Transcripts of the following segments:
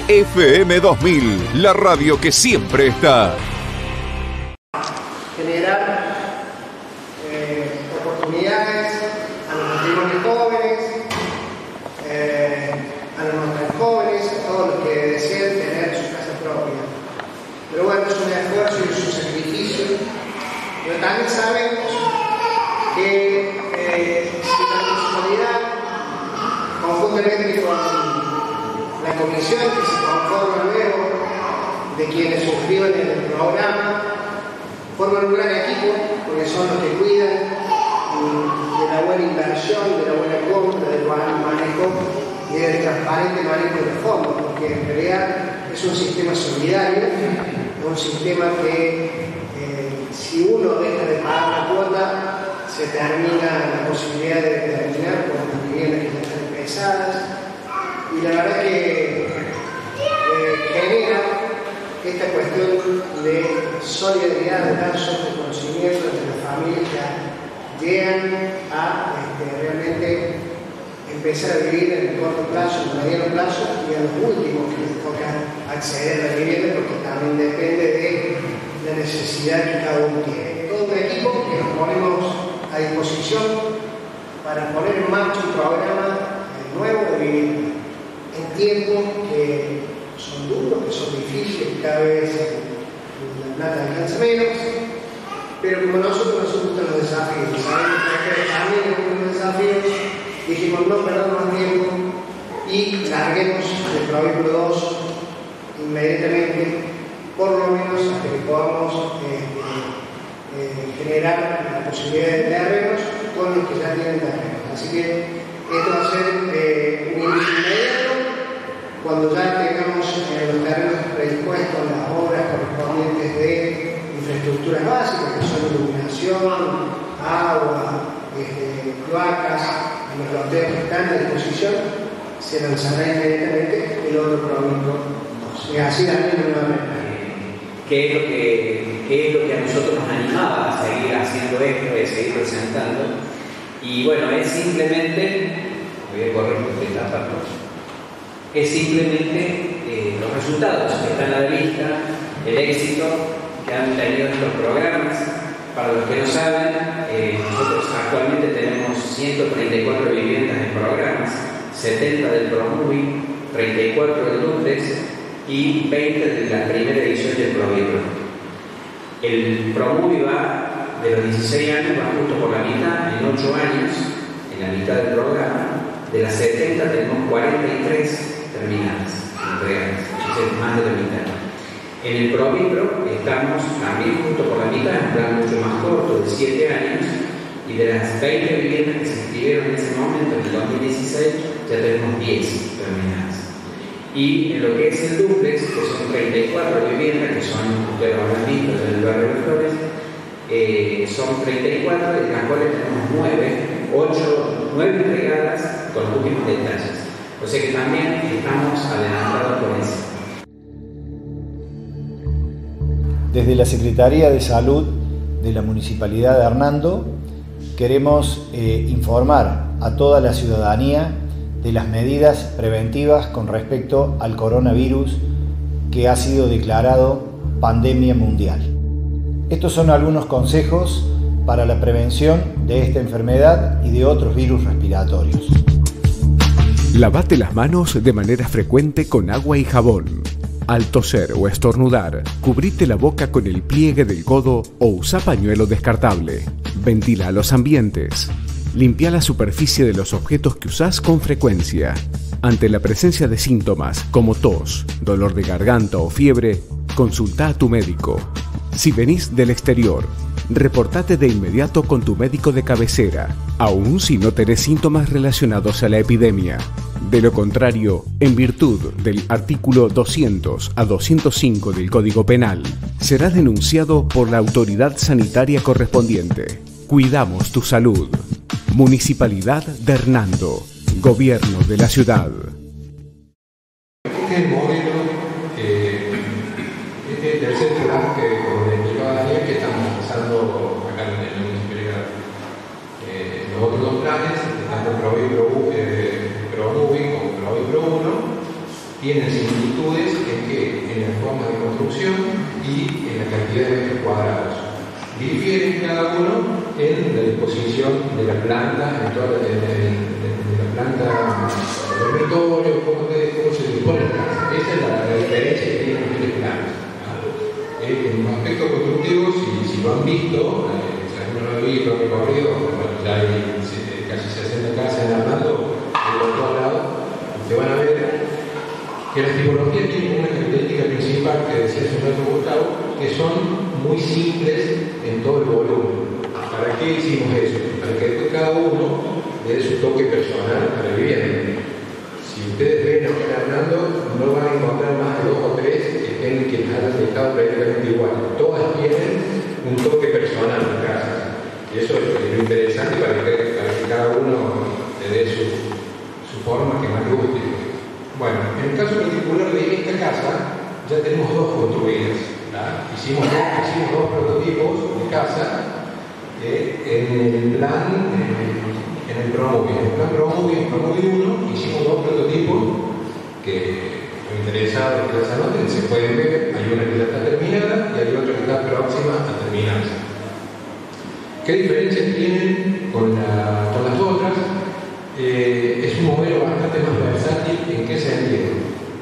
FM 2000, la radio que siempre está. Generar oportunidades a los matrimonios jóvenes, a los no tan jóvenes, a todos los que deseen tener su casa propia. Pero bueno, es un esfuerzo y es un sacrificio. Pero también sabemos que si la municipalidad, conjuntamente con la comisión que se conforma luego de quienes suscriben el programa, forman un gran equipo, porque son los que cuidan de la buena inversión, de la buena compra, del buen manejo y del transparente manejo de los fondos, porque en realidad es un sistema solidario, es un sistema que si uno deja de pagar la cuota, se termina la posibilidad de terminar con las viviendas que ya están empezadas, y la verdad que genera esta cuestión de solidaridad, de lazos, de conocimiento entre las familias que llegan a realmente empezar a vivir en el corto plazo, en el mediano plazo y a los últimos que les toca acceder a la vivienda, porque también depende de la necesidad que cada uno tiene. Todo un equipo que nos ponemos a disposición para poner en marcha un programa nuevo de vivienda en tiempos que son duros, que son difíciles, cada vez la plata alcanza menos, pero como nosotros nos gustan los desafíos, sabemos que también nos gustan los desafíos, dijimos no perdamos más tiempo y larguemos el Provibro 2 inmediatamente, por lo menos hasta que podamos generar la posibilidad de terrenos con los que ya tienen terrenos. Así que esto va a ser un inicio inmediato. Cuando ya tengamos los terrenos predispuestos, las obras correspondientes de infraestructuras básicas, que son iluminación, agua, cloacas, los loteos que están a disposición, se lanzará inmediatamente el otro Provibro 2. Y así también nuevamente. ¿Qué es lo que a nosotros nos animaba a seguir haciendo esto, a seguir presentando? Y bueno, es simplemente, voy a correr por esta parte, es simplemente los resultados que están a la vista, el éxito que han tenido estos programas. Para los que no saben, nosotros actualmente tenemos 134 viviendas en programas, 70 del Promuvi, 34 del Duplex y 20 de la primera edición del Provibro. El Promuvi va de los 16 años, va justo por la mitad, en 8 años, en la mitad del programa. De las 70 tenemos 43 terminadas, entregadas, entonces más de la mitad. En el Provibro estamos también justo por la mitad, un plan mucho más corto, de 7 años, y de las 20 viviendas que se inscribieron en ese momento, en el 2016, ya tenemos 10 terminadas. Y en lo que es el Duplex, que son 34 viviendas, que son, ustedes lo habrán visto, en el barrio de Flores, son 34, de las cuales tenemos 9 entregadas con los últimos detalles. O sea que también estamos adelantados con eso. Desde la Secretaría de Salud de la Municipalidad de Hernando queremos informar a toda la ciudadanía de las medidas preventivas con respecto al coronavirus que ha sido declarado pandemia mundial. Estos son algunos consejos para la prevención de esta enfermedad y de otros virus respiratorios. Lavate las manos de manera frecuente con agua y jabón. Al toser o estornudar, cubrite la boca con el pliegue del codo o usa pañuelo descartable. Ventila los ambientes. Limpia la superficie de los objetos que usás con frecuencia. Ante la presencia de síntomas como tos, dolor de garganta o fiebre, consulta a tu médico. Si venís del exterior, reportate de inmediato con tu médico de cabecera, aun si no tenés síntomas relacionados a la epidemia. De lo contrario, en virtud del artículo 200 a 205 del Código Penal, será denunciado por la autoridad sanitaria correspondiente. Cuidamos tu salud. Municipalidad de Hernando. Gobierno de la ciudad. Este es el modelo, este es el tercer plan que, como le explicaba Daniel, que estamos pasando acá en la municipalidad. Los otros dos planes, tanto Provibro Promuvi como Provibro 1, tienen similitudes en la forma de construcción y en la cantidad de metros cuadrados. Difieren cada uno en la disposición de la planta, en toda la planta del dormitorio, cómo se dispone la casa. Esa es la diferencia que tienen los tres planos. En un aspecto constructivo, si lo han visto, si alguno lo ha visto, lo han recorrido, bueno, ya hay casi 60 casas en Arnaldo, por todos lados, ustedes van a ver que las tipologías tienen una característica principal que decía hace un rato Gustavo, que son muy simples en todo el volumen. ¿Para qué hicimos eso? Para que después cada uno le dé su toque personal a la vivienda. Si ustedes ven aquí en Arnaldo, no van a encontrar más de 2 o 3 que hayan dejado prácticamente igual. Todas tienen un toque personal en las casas. Y eso es lo interesante para que cada uno le dé su forma que más le guste. Bueno, en el caso particular de esta casa, ya tenemos 2 construidas. Hicimos dos prototipos de casa en el plan Promovie. En el plan Promovie 1 hicimos 2 prototipos que los interesados que las anoten se pueden ver. Hay una que ya está terminada y hay otra que está próxima a terminarse. ¿Qué diferencias tienen con las otras? Es un modelo bastante más versátil. ¿En qué sentido?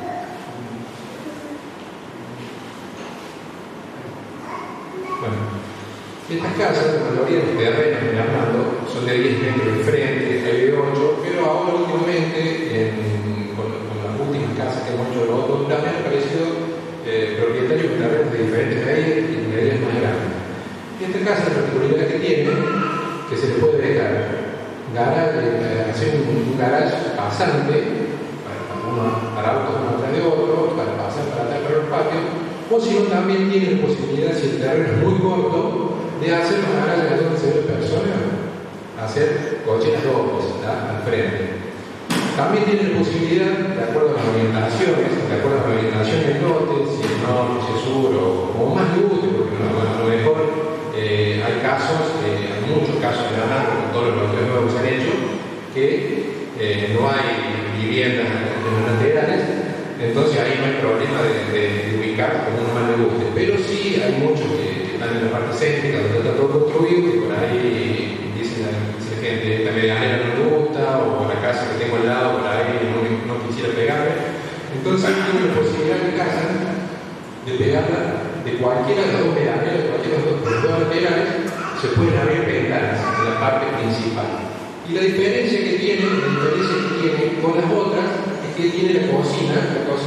Bueno, estas casas, la mayoría de los terrenos en Arnaldo son de 10 metros de frente, hay de 8, pero ahora últimamente, con las últimas casas que hemos hecho los otros, también han aparecido propietarios de terrenos de diferentes medidas y medidas más grandes. Y esta casa, la particularidad que tiene, que se le puede dejar hacer un garage pasante para autos uno atrás de otro, para pasar para atrás para los patios, o si no, también tiene la posibilidad, si el terreno es muy corto, de hacer una garaje donde se ve personas, hacer cocheras dobles al frente. También tiene la posibilidad, de acuerdo a las orientaciones, del lote, si es norte, si es sur, o más le guste, porque a lo mejor hay casos, hay muchos casos en Arnaldo, con todos los lotes nuevos que se han hecho, que no hay viviendas en los laterales, entonces ahí no hay problema de ubicar como uno más le guste. Pero sí hay muchos que están en la parte céntrica, donde está todo construido, y por ahí dice la gente, esta medianera no me gusta, o la casa que tengo al lado, por ahí no quisiera pegarme. Entonces tiene la posibilidad en casa de pegarla de cualquiera de las dos medianeras, de cualquiera de los dos laterales, se pueden abrir ventanas en la parte principal. Y la diferencia que tiene con las otras es que tiene la cocina.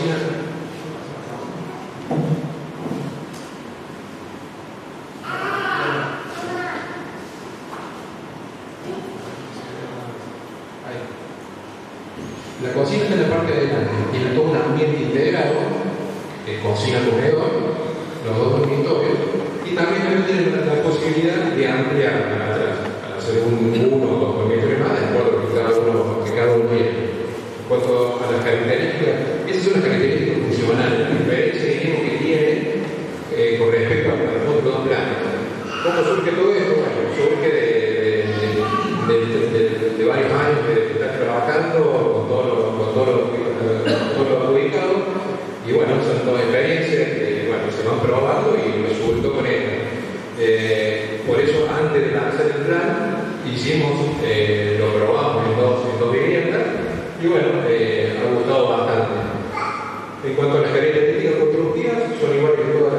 La cocina está en la parte de delante, tiene todo un ambiente integrado, cocina, comedor, los 2 dormitorios, y también tiene la posibilidad de ampliar para atrás, para hacer 1 o 2 dormitorios más, de acuerdo a que cada uno tiene. En cuanto a las características, esas son las características funcionales, la diferencia que tiene con respecto a los otros 2 planos. ¿Cómo surge todo esto? Bueno, surge de varios años de estar trabajando con todo lo ubicado, y bueno, son todas experiencias que se van probando y resultó con esto. Por eso, antes de lanzar el plan, lo probamos en dos viviendas, y bueno, ha gustado bastante. En cuanto a las características constructivas, son igual que todos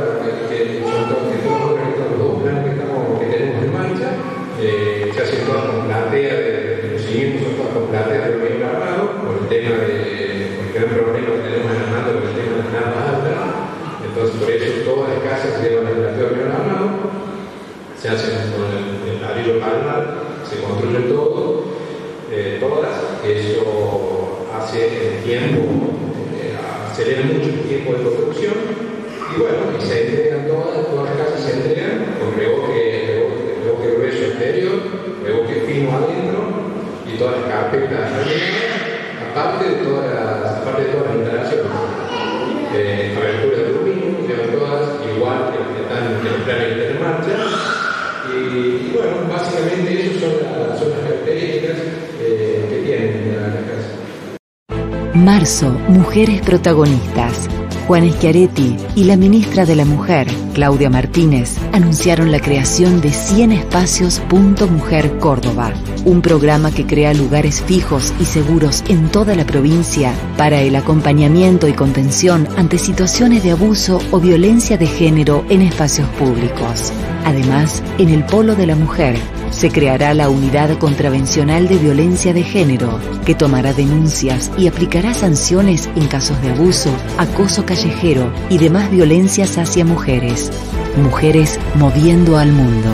los 2 planes que tenemos en marcha. Se hacen todas con platea, los cimientos son todas con platea de bien grabado, por el tema porque hay un problema que tenemos en Arnaldo con el tema de las naves altas. Entonces, por eso todas las casas se llevan el plateo bien armado, se hacen con el ladrillo palmar, se construyen todas. Eso hace el tiempo, acelera mucho el tiempo de construcción, y bueno, y se entregan todas las casas se entregan con revoque grueso exterior, revoque fino adentro, y todas las carpetas aparte de todas las instalaciones. Aberturas de aluminio, llevan todas igual que están en el plan de marcha, y bueno, básicamente esas son las características que tienen la casa. marzo, mujeres protagonistas. Juan Schiaretti y la ministra de la Mujer, Claudia Martínez, anunciaron la creación de 100 espacios Mujer Córdoba, un programa que crea lugares fijos y seguros en toda la provincia para el acompañamiento y contención ante situaciones de abuso o violencia de género en espacios públicos. Además, en el Polo de la Mujer se creará la Unidad Contravencional de Violencia de Género, que tomará denuncias y aplicará sanciones en casos de abuso, acoso callejero y demás violencias hacia mujeres. Mujeres moviendo al mundo.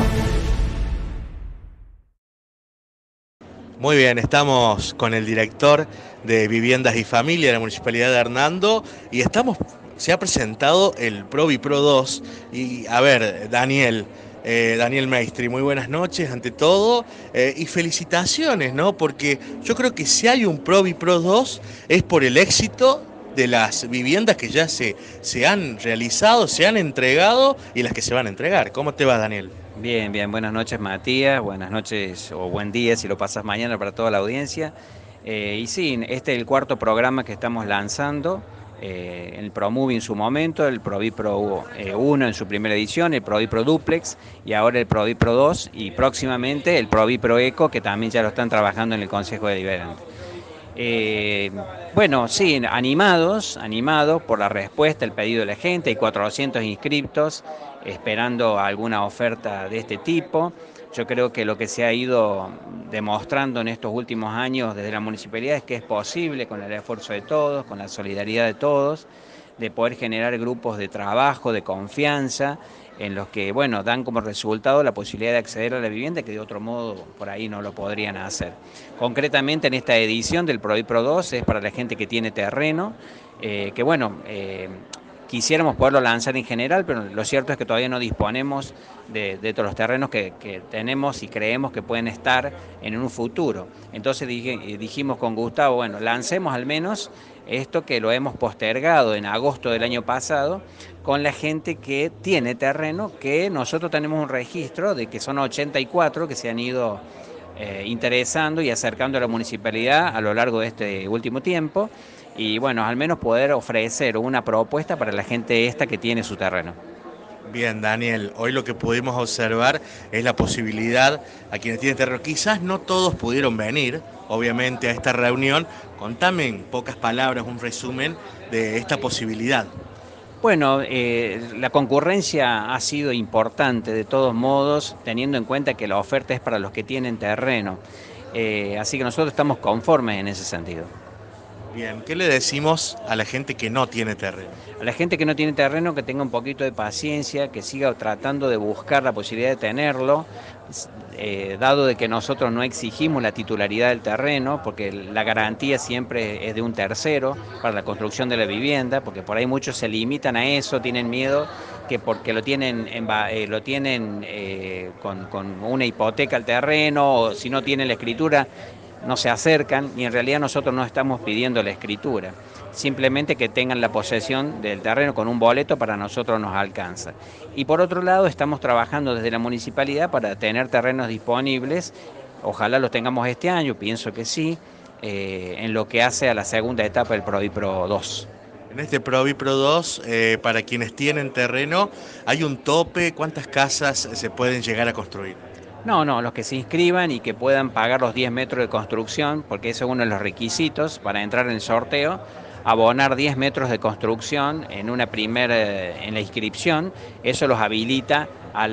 Muy bien, estamos con el director de Viviendas y Familia de la Municipalidad de Hernando y se ha presentado el ProviPro 2 y a ver, Daniel Maestri, muy buenas noches ante todo y felicitaciones, ¿no? Porque yo creo que si hay un ProviPro 2 es por el éxito de las viviendas que ya se han realizado, se han entregado y las que se van a entregar. ¿Cómo te va, Daniel? Bien, buenas noches, Matías, buenas noches o buen día si lo pasas mañana para toda la audiencia. Y sí, este es el cuarto programa que estamos lanzando. El ProMovie en su momento, el ProviPro 1 en su primera edición, el ProviPro Duplex y ahora el ProviPro 2 y próximamente el ProviPro Eco, que también ya lo están trabajando en el Consejo Deliberante. Bueno, sí, animados por la respuesta, el pedido de la gente, hay 400 inscriptos esperando alguna oferta de este tipo. Yo creo que lo que se ha ido demostrando en estos últimos años desde la municipalidad es que es posible, con el esfuerzo de todos, con la solidaridad de todos, de poder generar grupos de trabajo, de confianza, en los que, bueno, dan como resultado la posibilidad de acceder a la vivienda que de otro modo por ahí no lo podrían hacer. Concretamente en esta edición del ProviPro 2 es para la gente que tiene terreno, que bueno, quisiéramos poderlo lanzar en general, pero lo cierto es que todavía no disponemos de todos los terrenos que tenemos y creemos que pueden estar en un futuro. Entonces dijimos con Gustavo, bueno, lancemos al menos esto que lo hemos postergado en agosto del año pasado, con la gente que tiene terreno, que nosotros tenemos un registro de que son 84 que se han ido interesando y acercando a la municipalidad a lo largo de este último tiempo, y bueno, al menos poder ofrecer una propuesta para la gente esta que tiene su terreno. Bien, Daniel, hoy lo que pudimos observar es la posibilidad a quienes tienen terreno. Quizás no todos pudieron venir, obviamente, a esta reunión. Contame en pocas palabras un resumen de esta posibilidad. Bueno, la concurrencia ha sido importante de todos modos, teniendo en cuenta que la oferta es para los que tienen terreno. Así que nosotros estamos conformes en ese sentido. Bien, ¿qué le decimos a la gente que no tiene terreno? A la gente que no tiene terreno que tenga un poquito de paciencia, que siga tratando de buscar la posibilidad de tenerlo, dado de que nosotros no exigimos la titularidad del terreno, porque la garantía siempre es de un tercero para la construcción de la vivienda, porque por ahí muchos se limitan a eso, tienen miedo que porque lo tienen con una hipoteca al terreno, o si no tienen la escritura, no se acercan, y en realidad nosotros no estamos pidiendo la escritura, simplemente que tengan la posesión del terreno con un boleto para nosotros nos alcanza. Y por otro lado estamos trabajando desde la municipalidad para tener terrenos disponibles, ojalá los tengamos este año, pienso que sí, en lo que hace a la segunda etapa del ProviPro 2. En este ProviPro 2, para quienes tienen terreno, ¿hay un tope? ¿Cuántas casas se pueden llegar a construir? No, los que se inscriban y que puedan pagar los 10 metros de construcción, porque ese es uno de los requisitos para entrar en el sorteo, abonar 10 metros de construcción en la inscripción, eso los habilita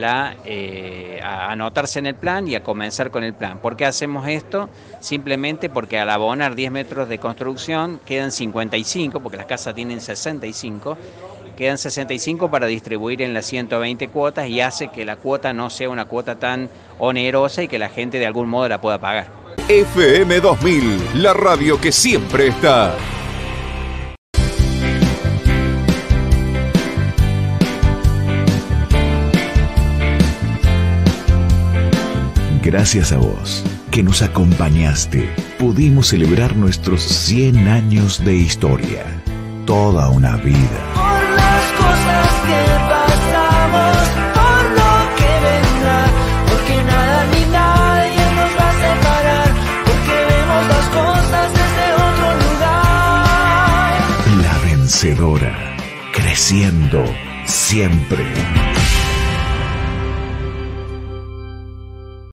a anotarse en el plan y a comenzar con el plan. ¿Por qué hacemos esto? Simplemente porque al abonar 10 metros de construcción quedan 55, porque las casas tienen 65, quedan 65 para distribuir en las 120 cuotas y hace que la cuota no sea una cuota tan onerosa y que la gente de algún modo la pueda pagar. FM 2000, la radio que siempre está. Gracias a vos, que nos acompañaste, pudimos celebrar nuestros 100 años de historia. Toda una vida. Por las cosas que pasamos, por lo que vendrá, porque nada ni nadie nos va a separar, porque vemos las cosas desde otro lugar. emprendedora, creciendo siempre.